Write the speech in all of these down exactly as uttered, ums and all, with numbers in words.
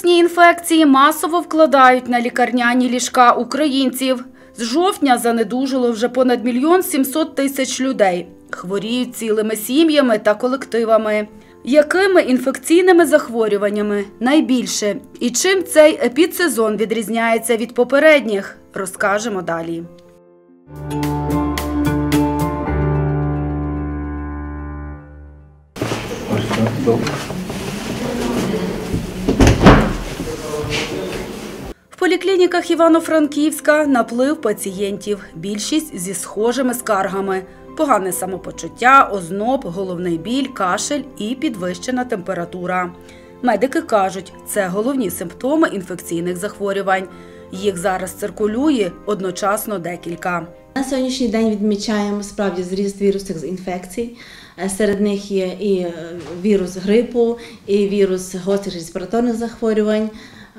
Вірусні інфекції масово вкладають на лікарняні ліжка українців. З жовтня занедужало вже понад мільйон сімсот тисяч людей. Хворіють цілими сім'ями та колективами. Якими інфекційними захворюваннями найбільше? І чим цей епідсезон відрізняється від попередніх? Розкажемо далі. В поліклініках Івано-Франківська наплив пацієнтів, більшість зі схожими скаргами. Погане самопочуття, озноб, головний біль, кашель і підвищена температура. Медики кажуть, це головні симптоми інфекційних захворювань. Їх зараз циркулює одночасно декілька. На сьогоднішній день відмічаємо справді зріст вірусних інфекцій. Серед них є і вірус грипу, і вірус гострих респіраторних захворювань,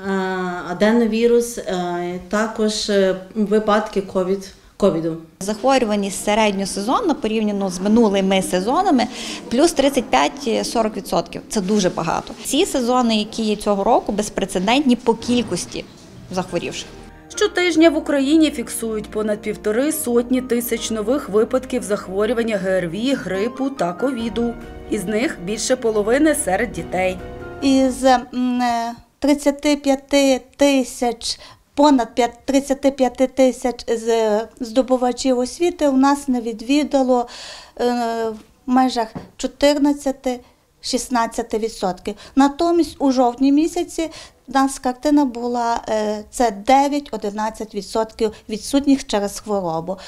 аденовірус, також випадки ковід. ковіду. Захворюваність середньосезонна порівняно з минулими сезонами плюс тридцять п'ять - сорок відсотків. Це дуже багато. Ці сезони, які є цього року, безпрецедентні по кількості захворівших. Щотижня в Україні фіксують понад півтори сотні тисяч нових випадків захворювання ГРВІ, грипу та ковіду. Із них більше половини серед дітей. Із тридцяти п'яти тисяч Понад тридцять п'ять тисяч здобувачів освіти у нас не відвідало в межах чотирнадцять - шістнадцять відсотків. Натомість у жовтні місяці у нас картина була це дев'ять - одинадцять відсотків відсутніх через хворобу.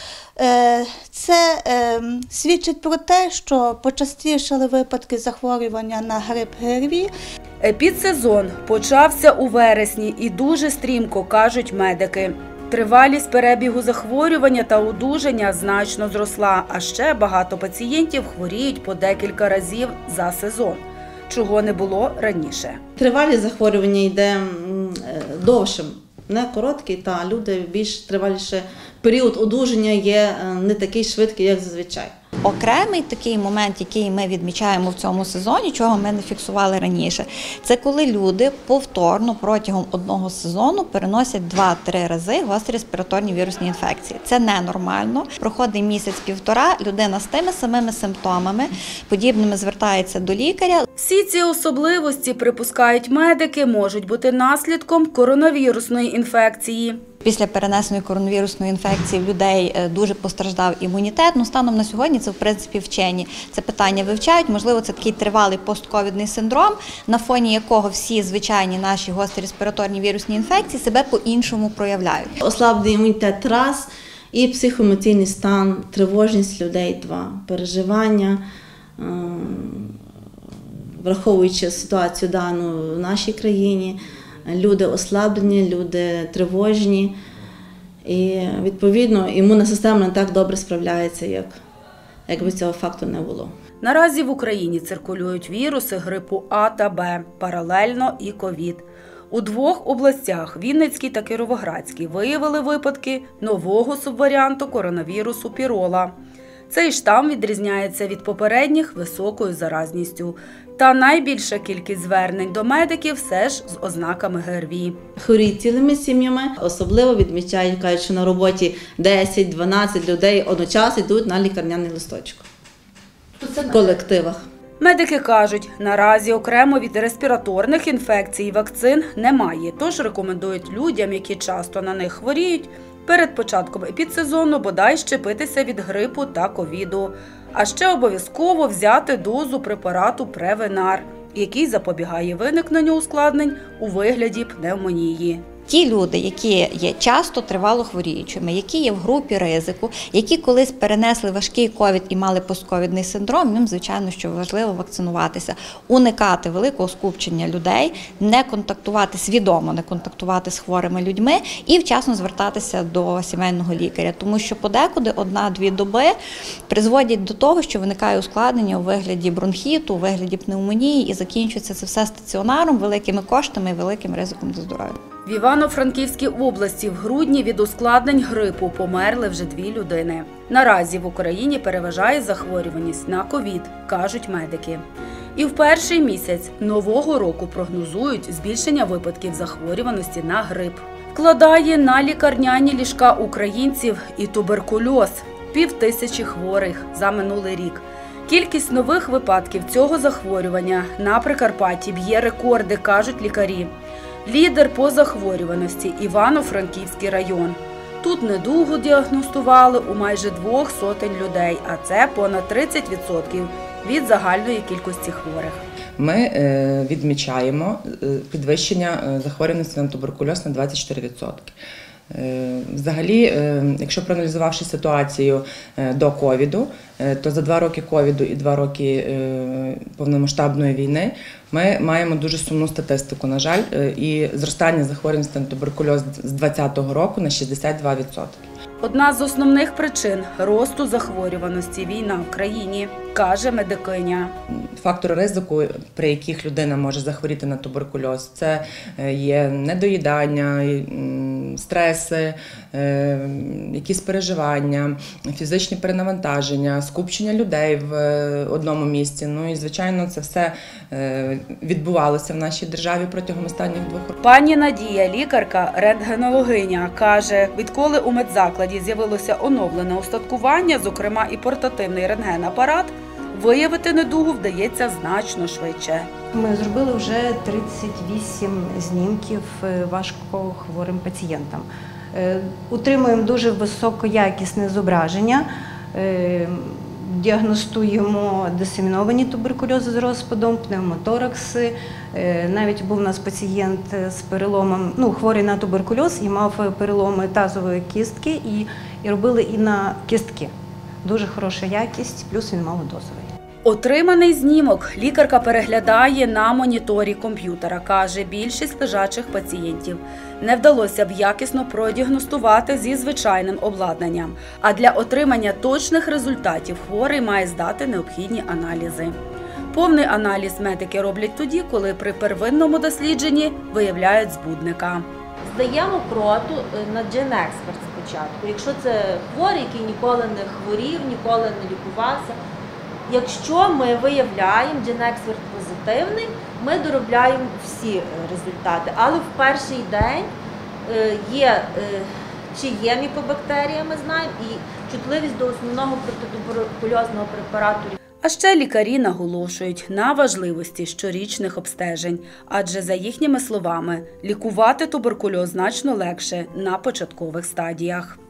Це свідчить про те, що почастішали випадки захворювання на грип ГРВІ. Епідсезон почався у вересні і дуже стрімко, кажуть медики. Тривалість перебігу захворювання та одужання значно зросла, а ще багато пацієнтів хворіють по декілька разів за сезон, чого не було раніше. Тривалість захворювання йде довшим, не короткий, та люди більш триваліше. Період одужання є не такий швидкий, як зазвичай. Окремий такий момент, який ми відмічаємо в цьому сезоні, чого ми не фіксували раніше, це коли люди повторно протягом одного сезону переносять два-три рази гострі респіраторні вірусні інфекції. Це ненормально. Проходить місяць-півтора, людина з тими самими симптомами, подібними звертається до лікаря. Всі ці особливості, припускають медики, можуть бути наслідком коронавірусної інфекції. Після перенесеної коронавірусної інфекції в людей дуже постраждав імунітет. Ну, станом на сьогодні це, в принципі, вчені це питання вивчають. Можливо, це такий тривалий постковідний синдром, на фоні якого всі звичайні наші гострі респіраторні вірусні інфекції себе по-іншому проявляють. Ослаблений імунітет – раз, і психоемоційний стан, тривожність людей – два, переживання, враховуючи ситуацію дану в нашій країні. Люди ослаблені, люди тривожні і, відповідно, імунна система не так добре справляється, як, якби цього факту не було. Наразі в Україні циркулюють віруси грипу А та Б, паралельно і ковід. У двох областях, Вінницькій та Кіровоградській, виявили випадки нового субваріанту коронавірусу пірола. Цей штам відрізняється від попередніх високою заразністю. Та найбільша кількість звернень до медиків все ж з ознаками ГРВІ. Хворіють цілими сім'ями, особливо відмічають, кажуть, що на роботі десять-дванадцять людей одночасно йдуть на лікарняний листочок в колективах. Медики кажуть, наразі окремо від респіраторних інфекцій вакцин немає, тож рекомендують людям, які часто на них хворіють, перед початком епідсезону бодай щепитися від грипу та ковіду. А ще обов'язково взяти дозу препарату Превенар, який запобігає виникненню ускладнень у вигляді пневмонії. Ті люди, які є часто тривало хворіючими, які є в групі ризику, які колись перенесли важкий ковід і мали постковідний синдром, їм, звичайно, що важливо вакцинуватися, уникати великого скупчення людей, не контактувати, свідомо не контактувати з хворими людьми і вчасно звертатися до сімейного лікаря, тому що подекуди одна-дві доби призводять до того, що виникає ускладнення у вигляді бронхіту, у вигляді пневмонії і закінчується це все стаціонаром, великими коштами і великим ризиком для здоров'я. В Івано-Франківській області в грудні від ускладнень грипу померли вже дві людини. Наразі в Україні переважає захворюваність на ковід, кажуть медики. І в перший місяць нового року прогнозують збільшення випадків захворюваності на грип. Вкладає на лікарняні ліжка українців і туберкульоз – півтисячі хворих за минулий рік. Кількість нових випадків цього захворювання на Прикарпатті б'є рекорди, кажуть лікарі. Лідер по захворюваності – Івано-Франківський район. Тут недугу діагностували у майже двох сотень людей, а це понад тридцять відсотків від загальної кількості хворих. Ми е, відмічаємо е, підвищення е, захворюваності на туберкульоз на двадцять чотири відсотки. Е, Взагалі, е, якщо проаналізувавши ситуацію е, до ковіду, е, то за два роки ковіду і два роки е, повномасштабної війни ми маємо дуже сумну статистику, на жаль, е, і зростання захворюваності на туберкульоз з двадцятого року на шістдесят два відсотки. Одна з основних причин росту захворюваності – війна в країні, каже медикиня. Фактори ризику, при яких людина може захворіти на туберкульоз, це є недоїдання, стреси, якісь переживання, фізичні перенавантаження, скупчення людей в одному місці. Ну і, звичайно, це все відбувалося в нашій державі протягом останніх двох років. Пані Надія, лікарка-рентгенологиня, каже, відколи у медзакладі з'явилося оновлене устаткування, зокрема і портативний рентген-апарат, виявити недугу вдається значно швидше. Ми зробили вже тридцять вісім знімків важкохворим пацієнтам. Утримуємо дуже високоякісне зображення, діагностуємо дисеміновані туберкульози з розпадом, пневмоторакси. Навіть був у нас пацієнт з переломом, ну, хворий на туберкульоз і мав переломи тазової кістки, і, і робили і на кістки. Дуже хороша якість, плюс він малодозовий. Отриманий знімок лікарка переглядає на моніторі комп'ютера. Каже, більшість лежачих пацієнтів не вдалося б якісно продіагностувати зі звичайним обладнанням. А для отримання точних результатів хворий має здати необхідні аналізи. Повний аналіз медики роблять тоді, коли при первинному дослідженні виявляють збудника. Здаємо кроту на GenExpert спочатку. Якщо це хворий, який ніколи не хворів, ніколи не лікувався. Якщо ми виявляємо GenExpert позитивний, ми доробляємо всі результати. Але в перший день є, чи є мікобактерія, ми знаємо, і чутливість до основного протитуберкульозного препарату. А ще лікарі наголошують на важливості щорічних обстежень, адже, за їхніми словами, лікувати туберкульоз значно легше на початкових стадіях.